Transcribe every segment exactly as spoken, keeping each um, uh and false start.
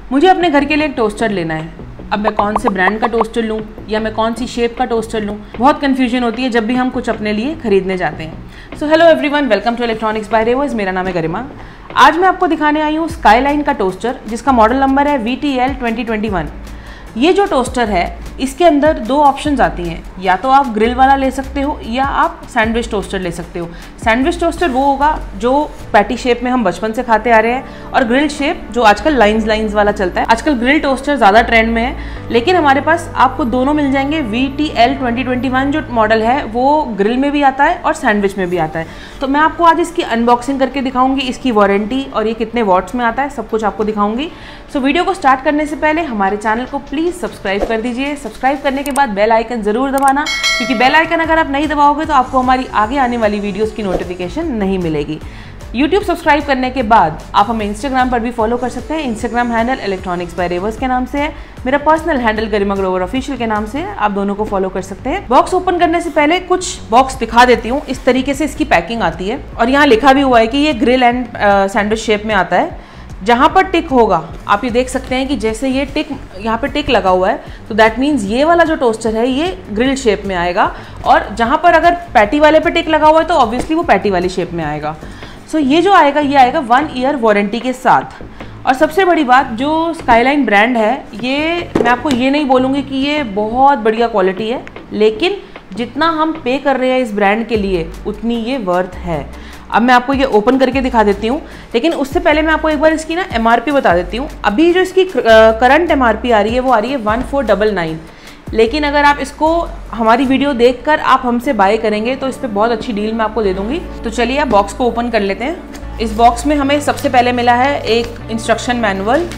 मुझे अपने घर के लिए एक टोस्टर लेना है। अब मैं कौन से ब्रांड का टोस्टर लूँ या मैं कौन सी शेप का टोस्टर लूँ, बहुत कन्फ्यूजन होती है जब भी हम कुछ अपने लिए खरीदने जाते हैं। So hello everyone, welcome to electronics by Revers. मेरा नाम है गरिमा। आज मैं आपको दिखाने आई हूँ स्काईलाइन का टोस्टर, जिसका मॉडल नंबर है V T L twenty twenty one. ये जो टोस्टर है इसके अंदर दो ऑप्शंस आती हैं, या तो आप ग्रिल वाला ले सकते हो या आप सैंडविच टोस्टर ले सकते हो। सैंडविच टोस्टर वो होगा जो पैटी शेप में हम बचपन से खाते आ रहे हैं, और ग्रिल शेप जो आजकल लाइंस लाइंस वाला चलता है। आजकल ग्रिल टोस्टर ज़्यादा ट्रेंड में है, लेकिन हमारे पास आपको दोनों मिल जाएंगे। V T L twenty twenty one जो मॉडल है वो ग्रिल में भी आता है और सैंडविच में भी आता है। तो मैं आपको आज इसकी अनबॉक्सिंग करके दिखाऊंगी, इसकी वारंटी और ये कितने वॉट्स में आता है, सब कुछ आपको दिखाऊंगी। सो वीडियो को स्टार्ट करने से पहले हमारे चैनल को प्लीज़ सब्सक्राइब कर दीजिए। सब्सक्राइब करने के बाद बेल आइकन ज़रूर दबाना, क्योंकि बेल आइकन अगर आप नहीं दबाओगे तो आपको हमारी आगे आने वाली वीडियोस की नोटिफिकेशन नहीं मिलेगी। यूट्यूब सब्सक्राइब करने के बाद आप हमें इंस्टाग्राम पर भी फॉलो कर सकते हैं। Instagram handle electronics by Revers के नाम से है, मेरा personal handle Garima Grover official के नाम से है। आप दोनों को फॉलो कर सकते हैं। बॉक्स ओपन करने से पहले कुछ बॉक्स दिखा देती हूँ। इस तरीके से इसकी पैकिंग आती है, और यहाँ लिखा भी हुआ है कि ये ग्रिल एंड सैंडविच शेप में आता है। जहाँ पर टिक होगा आप ये देख सकते हैं कि जैसे ये टिक, यहाँ पे टिक लगा हुआ है, तो दैट मीन्स ये वाला जो टोस्टर है ये ग्रिल शेप में आएगा। और जहाँ पर अगर पैटी वाले पे टिक लगा हुआ है तो ऑब्वियसली वो पैटी वाली शेप में आएगा। सो so, ये जो आएगा ये आएगा वन ईयर वारंटी के साथ। और सबसे बड़ी बात, जो स्काईलाइन ब्रांड है, ये मैं आपको ये नहीं बोलूँगी कि ये बहुत बढ़िया क्वालिटी है, लेकिन जितना हम पे कर रहे हैं इस ब्रांड के लिए उतनी ये वर्थ है। अब मैं आपको ये ओपन करके दिखा देती हूँ, लेकिन उससे पहले मैं आपको एक बार इसकी ना एम आर पी बता देती हूँ। अभी जो इसकी करंट एम आर पी आ रही है वो आ रही है वन फोर डबल नाइन, लेकिन अगर आप इसको हमारी वीडियो देखकर आप हमसे बाय करेंगे तो इस पर बहुत अच्छी डील मैं आपको दे दूँगी। तो चलिए आप बॉक्स को ओपन कर लेते हैं। इस बॉक्स में हमें सबसे पहले मिला है एक इंस्ट्रक्शन मैनुअल,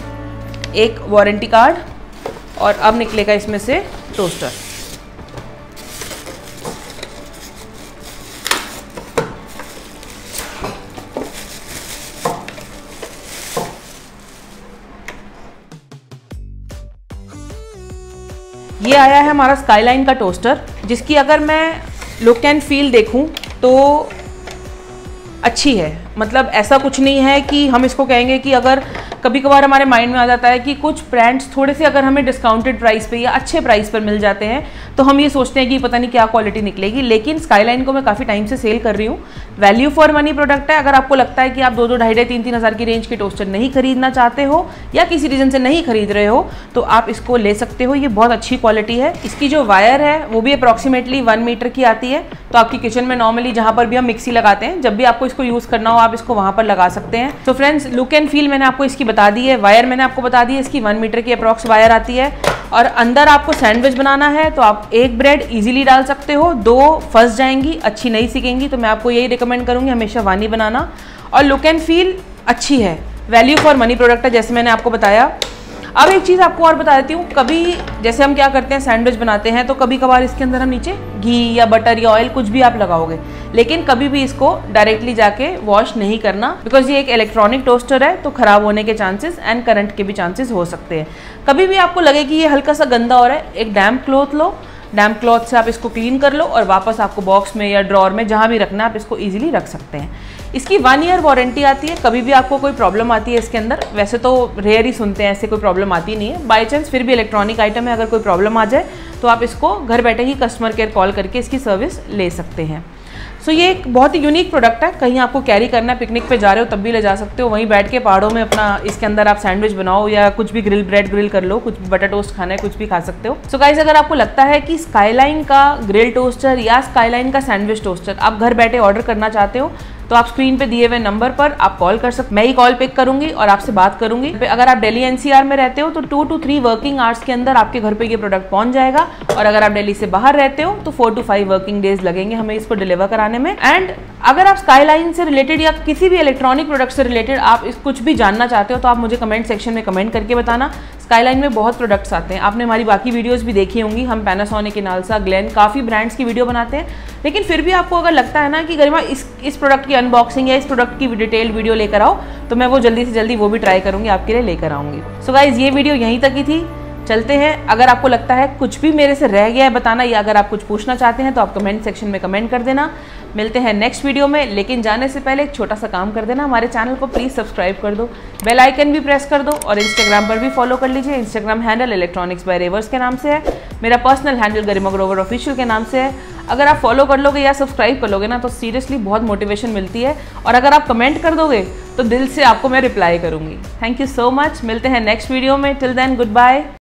एक वारंटी कार्ड, और अब निकलेगा इसमें से टोस्टर। ये आया है हमारा स्काईलाइन का टोस्टर, जिसकी अगर मैं लुक एंड फील देखूं तो अच्छी है। मतलब ऐसा कुछ नहीं है कि हम इसको कहेंगे कि अगर कभी कभार हमारे माइंड में आ जाता है कि कुछ ब्रांड्स थोड़े से अगर हमें डिस्काउंटेड प्राइस पे या अच्छे प्राइस पर मिल जाते हैं तो हम ये सोचते हैं कि पता नहीं क्या क्वालिटी निकलेगी। लेकिन स्काईलाइन को मैं काफ़ी टाइम से सेल कर रही हूँ। वैल्यू फॉर मनी प्रोडक्ट है। अगर आपको लगता है कि आप दो दो ढाई ढाई तीन तीन हज़ार की रेंज के टोस्टर नहीं खरीदना चाहते हो या किसी रीज़न से नहीं खरीद रहे हो तो आप इसको ले सकते हो। ये बहुत अच्छी क्वालिटी है। इसकी जो वायर है वो भी अप्रॉक्सीमेटली वन मीटर की आती है। तो आपकी किचन में नॉर्मली जहाँ पर भी हम मिक्सी लगाते हैं, जब भी आपको इसको यूज़ करना हो आप इसको वहाँ पर लगा सकते हैं। तो फ्रेंड्स, लुक एंड फील मैंने आपको इसकी बता दी है। वायर मैंने आपको बता दी है, इसकी वन मीटर की अप्रॉक्स वायर आती है। और अंदर आपको सैंडविच बनाना है तो आप एक ब्रेड इजीली डाल सकते हो, दो फंस जाएंगी, अच्छी नहीं सीखेंगी। तो मैं आपको यही रिकमेंड करूँगी हमेशा वन ही बनाना। और लुक एंड फील अच्छी है, वैल्यू फॉर मनी प्रोडक्ट है, जैसे मैंने आपको बताया। अब एक चीज़ आपको और बता देती हूँ। कभी जैसे हम क्या करते हैं, सैंडविच बनाते हैं तो कभी कभार इसके अंदर हम नीचे घी या बटर या ऑयल कुछ भी आप लगाओगे, लेकिन कभी भी इसको डायरेक्टली जाके वॉश नहीं करना, बिकॉज ये एक इलेक्ट्रॉनिक टोस्टर है तो ख़राब होने के चांसेस एंड करंट के भी चांसेस हो सकते हैं। कभी भी आपको लगे कि ये हल्का सा गंदा हो रहा है, एक डैम्प क्लॉथ लो, डैम्प क्लॉथ से आप इसको क्लीन कर लो और वापस आपको बॉक्स में या ड्रॉर में जहाँ भी रखना है आप इसको ईजिली रख सकते हैं। इसकी वन ईयर वारंटी आती है। कभी भी आपको कोई प्रॉब्लम आती है इसके अंदर, वैसे तो रेयर ही सुनते हैं, ऐसे कोई प्रॉब्लम आती नहीं है। बाई चांस फिर भी इलेक्ट्रॉनिक आइटम है, अगर कोई प्रॉब्लम आ जाए तो आप इसको घर बैठे ही कस्टमर केयर कॉल करके इसकी सर्विस ले सकते हैं। सो so, ये एक बहुत ही यूनिक प्रोडक्ट है। कहीं आपको कैरी करना है, पिकनिक पे जा रहे हो तब भी ले जा सकते हो। वहीं बैठ के पहाड़ों में अपना इसके अंदर आप सैंडविच बनाओ या कुछ भी ग्रिल ब्रेड ग्रिल कर लो, कुछ भी बटर टोस्ट खाना है कुछ भी खा सकते हो। सो so गाइस, अगर आपको लगता है कि स्काईलाइन का ग्रिल टोस्टर या स्काईलाइन का सैंडविच टोस्टर आप घर बैठे ऑर्डर करना चाहते हो तो आप स्क्रीन पे दिए हुए नंबर पर आप कॉल कर सकते। मैं ही कॉल पिक करूंगी और आपसे बात करूंगी। अगर आप दिल्ली एनसीआर में रहते हो तो two to three working hours के अंदर आपके घर पे ये प्रोडक्ट पहुंच जाएगा, और अगर आप दिल्ली से बाहर रहते हो तो four to five working days लगेंगे हमें इसको डिलीवर कराने में। एंड अगर आप स्काईलाइन से रिलेटेड या किसी भी इलेक्ट्रॉनिक प्रोडक्ट से रिलेटेड आप इस कुछ भी जानना चाहते हो तो आप मुझे कमेंट सेक्शन में कमेंट करके बताना। स्काईलाइन में बहुत प्रोडक्ट्स आते हैं, आपने हमारी बाकी वीडियोस भी देखी होंगी। हम पैनासोनिक, इनाल्सा, ग्लेन, काफ़ी ब्रांड्स की वीडियो बनाते हैं। लेकिन फिर भी आपको अगर लगता है ना कि गरिमा इस इस प्रोडक्ट की अनबॉक्सिंग या इस प्रोडक्ट की डिटेल्ड वीडियो लेकर आओ, तो मैं वो जल्दी से जल्दी वो भी ट्राई करूँगी, आपके लिए लेकर आऊँगी। सो गाइज, ये वीडियो यहीं तक ही थी। चलते हैं। अगर आपको लगता है कुछ भी मेरे से रह गया है बताना, या अगर आप कुछ पूछना चाहते हैं तो आप कमेंट सेक्शन में कमेंट कर देना। मिलते हैं नेक्स्ट वीडियो में, लेकिन जाने से पहले एक छोटा सा काम कर देना, हमारे चैनल को प्लीज़ सब्सक्राइब कर दो, बेल आइकन भी प्रेस कर दो, और इंस्टाग्राम पर भी फॉलो कर लीजिए। Instagram handle electronics by Revers के नाम से है, मेरा personal handle Garima Grover official के नाम से है। अगर आप फॉलो कर लोगे या सब्सक्राइब कर लोगे ना तो सीरियसली बहुत मोटिवेशन मिलती है, और अगर आप कमेंट कर दोगे तो दिल से आपको मैं रिप्लाई करूँगी। थैंक यू सो मच, मिलते हैं नेक्स्ट वीडियो में। Till then good bye.